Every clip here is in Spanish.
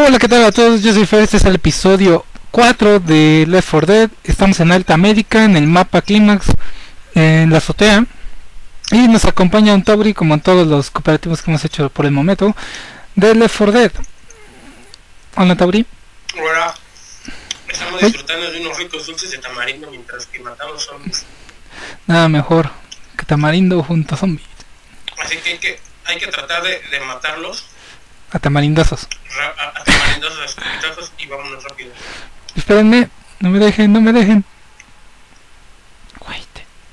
Hola, ¿qué tal a todos? Yo soy Fer, este es el episodio 4 de Left 4 Dead. Estamos en Alta América, en el mapa Clímax, en la azotea. Y nos acompaña un Tauri, como en todos los cooperativos que hemos hecho por el momento, de Left 4 Dead. Hola, Tauri. Hola. Estamos disfrutando de unos ricos dulces de tamarindo mientras que matamos zombies. Nada mejor que tamarindo junto a zombies. Así que hay que tratar de matarlos A tamarindazos. a tamarindazos, a escopetazos y vámonos rápido. Espérenme, no me dejen, no me dejen. Wait.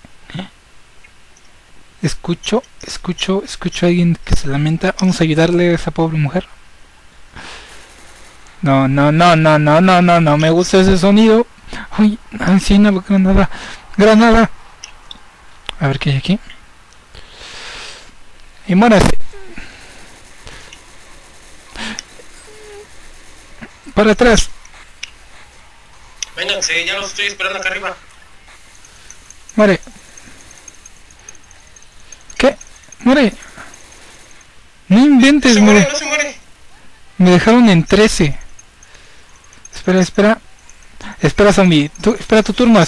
Escucho a alguien que se lamenta. Vamos a ayudarle a esa pobre mujer. No, me gusta ese sonido. Ay, sí, una granada. A ver qué hay aquí. Y muérase. Para atrás. Vénganse, ya los estoy esperando acá arriba. Muere. ¿Qué? Muere. No inventes, No se muere, no se muere. Me dejaron en 13. Espera, zombie. Espera tu turno.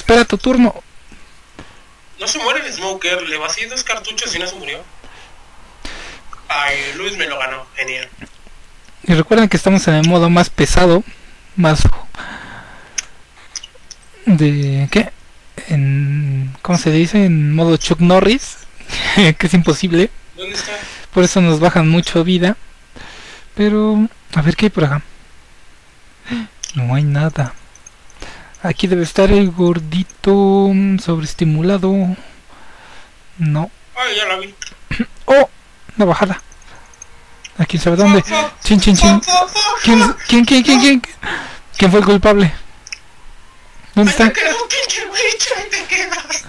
No se muere el Smoker, le vacié 2 cartuchos y no se murió. Ay, Luis me lo ganó, genial. Y recuerden que estamos en el modo más pesado. Más... ¿Qué? ¿Cómo se dice? En modo Chuck Norris. Que es imposible. ¿Dónde está? Por eso nos bajan mucho vida. Pero... a ver qué hay por acá. No hay nada. Aquí debe estar el gordito sobreestimulado. No. Ay, ya la vi. ¡Oh! Una bajada. ¿A quién sabe dónde? Chin. ¿Quién fue el culpable? ¿Dónde está? Ahí te quedas, pinche bicho, ahí te quedas.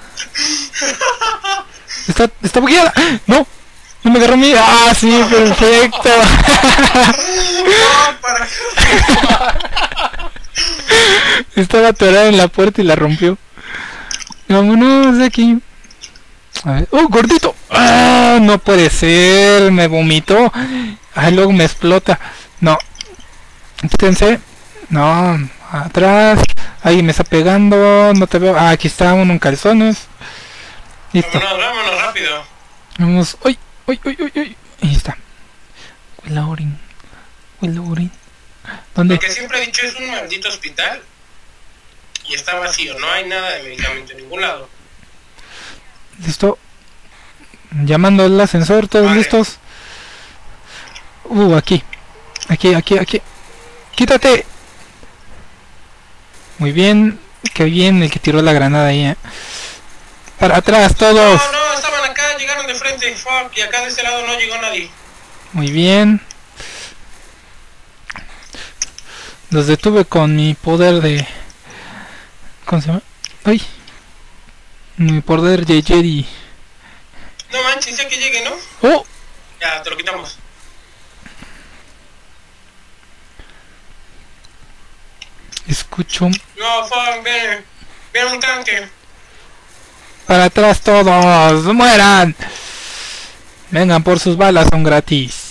Está bugueada. No me agarró mi... ¡Ah, sí! ¡Perfecto! No, para... Estaba atorada en la puerta y la rompió. Vámonos de aquí. A ver. ¡Oh, gordito! ¡Ah! No puede ser. Me vomitó. Ay, luego me explota. No. Quítense. No. Atrás. Ahí me está pegando. No te veo. Ah, aquí está uno en calzones. Listo. Vámonos rápido. Vamos. ¡Uy! Ahí está. Huele a orín. ¿Dónde? Lo que siempre he dicho es un maldito hospital. Y está vacío, no hay nada de medicamento en ningún lado. Listo. Llamando al ascensor, todos vale. listos. Aquí. Quítate. Muy bien. Qué bien el que tiró la granada ahí, Para atrás, todos. No, estaban acá, llegaron de frente. Fuck, y acá de este lado no llegó nadie. Muy bien. Los detuve con mi poder de... ¿cómo se llama? ¡Ay! Mi poder de Jedi. No manches, ya que llegue, ¿no? ¡Oh! Ya, te lo quitamos. Escucho... No, fuck, ven un tanque. Para atrás todos. ¡Mueran! Vengan por sus balas, son gratis.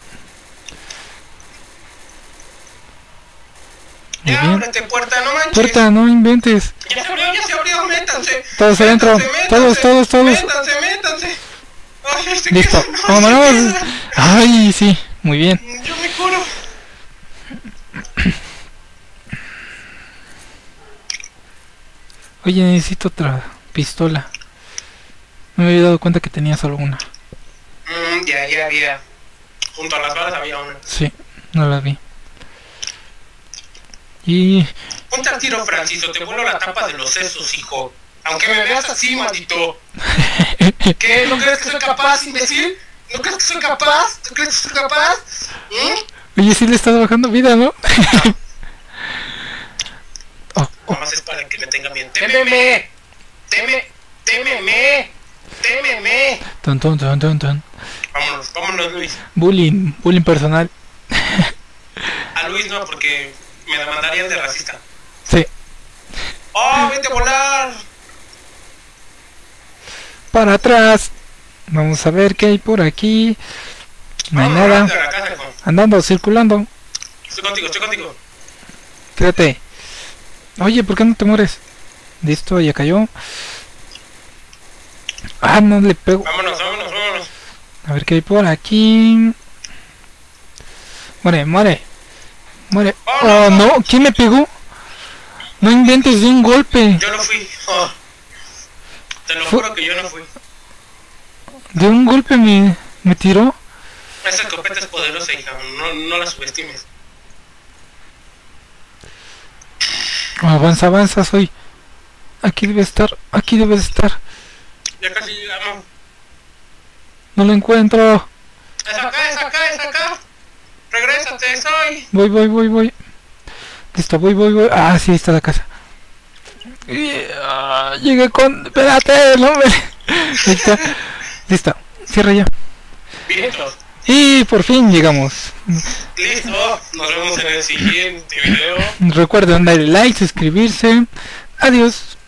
Muy Ya, bien. ábrete puerta, no manches. Puerta, no inventes. Ya se abrió, métanse. Todos adentro. Todos. Métanse. Ay, Listo. No, Vámonos. Ay, sí. Muy bien. Yo me curo. Oye, necesito otra pistola. No me había dado cuenta que tenía solo una. Ya. Junto a las balas había una. Sí, no la vi. Y... Ponte al tiro, Francisco, te vuelo la tapa de los sesos, hijo. Aunque me veas así, maldito. ¿Qué? ¿No crees que soy capaz, imbécil? ¿No crees que soy capaz? ¿Tú crees que soy capaz? Oye, sí le estás bajando vida, ¿no? Nomás es para que me tenga bien. ¡Témeme! Ton. Vámonos, Luis. Bullying personal. A Luis no, porque me demandarían de racista. Sí. ¡Oh, vete a volar! Para atrás. Vamos a ver qué hay por aquí. No hay nada. Andando, circulando. Estoy contigo, estoy contigo. Quédate. Oye, ¿por qué no te mueres? Listo, ya cayó. Ah, no le pego. Vámonos, vámonos, vámonos. A ver qué hay por aquí. Muere, muere. Muere. Oh, no, ¿quién me pegó? No inventes de un golpe. Yo no fui. Oh. Te lo juro que yo no fui. De un golpe me tiró. Esa escopeta es poderosa, hija. No la subestimes. Avanza, avanza, soy. Aquí debe estar, aquí debe estar. Ya casi llegamos. No lo encuentro. Es acá, es acá, es acá. Regrésate, soy. Voy. Listo, voy. Ah, sí, está la casa. Llegué con... Espérate, no me... Listo. Cierra ya. Vientos. Y por fin llegamos. Listo. Nos vemos en el siguiente video. Recuerden darle like, suscribirse. Adiós.